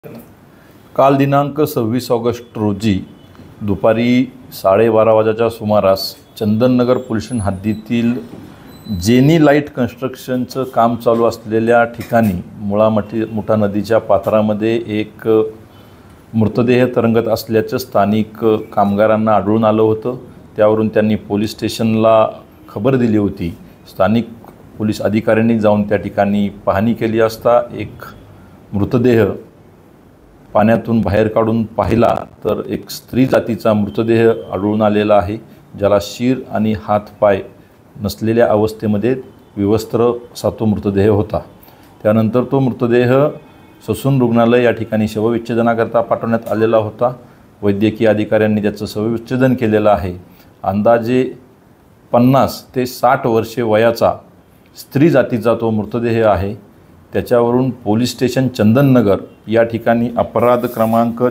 काल दिनांक 26 ऑगस्ट रोजी दुपारी 12:30 वाजेच्या सुमारास चंदननगर पोलीस स्टेशन हद्दीतील जेनी लाईट कन्स्ट्रक्शनचं काम चालू असलेल्या ठिकाणी मुठा नदीच्या पात्रामध्ये एक मृतदेह तरंगत असल्याचं स्थानिक कामगारांना आढळून आलं होतं। त्यावरून त्यांनी पोलीस स्टेशनला खबर दिली होती। स्थानिक पोलीस अधिकाऱ्यांनी जाऊन त्या ठिकाणी पाहणी केली असता एक मृतदेह पाण्यातून बाहेर काढून पाहिला तर एक स्त्री जातीचा मृतदेह आढळून आलेला आहे, ज्याला शिर आणि हातपाय नसलेल्या अवस्थेमध्ये विवस्त्र असा तो मृतदेह होता। त्यानंतर तो मृतदेह ससून रुग्णालय या ठिकाणी शवविच्छेदनाकरता पाठवण्यात आलेला होता। वैद्यकीय अधिकाऱ्यांनी त्याचं शवविच्छेदन केलेलं आहे। अंदाजे 50 ते 60 वर्षे वयाचा स्त्री जातीचा तो मृतदेह आहे। त्याच्यावरून पोलीस स्टेशन चंदननगर या ठिकाणी अपराध क्रमांक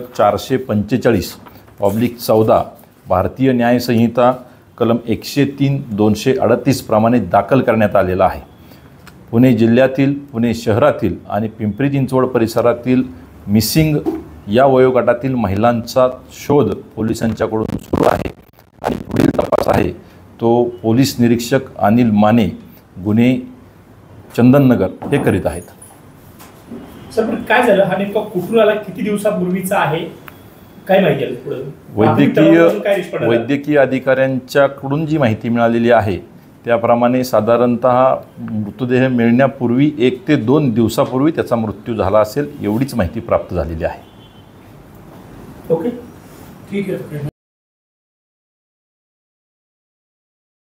445/14 भारतीय न्याय संहिता कलम 103/238 प्रमाणे दाखल करण्यात आलेला आहे। पुणे जिल्ह्यातील, पुणे शहरातील आणि पिंपरी चिंचवड परिसरातील मिसिंग या वयोगटातील महिलांचा शोध पोलिसांच्याकडून सुरू आहे आणि पुढील तपास आहे तो पोलीस निरीक्षक अनिल माने, गुन्हे चंदननगर हे करीत आहेत। सर, पण काय झालं? हा नेमका कुठून आला, किती दिवसापूर्वीचा आहे, काय माहिती आहे? पुढे वैद्यकीय अधिकाऱ्यांच्याकडून जी माहिती मिळालेली आहे त्याप्रमाणे साधारणतः मृतदेह मिळण्यापूर्वी 1 ते 2 दिवसापूर्वी त्याचा मृत्यू झाला असेल, एवढीच माहिती प्राप्त झालेली आहे। ओके, ठीक आहे।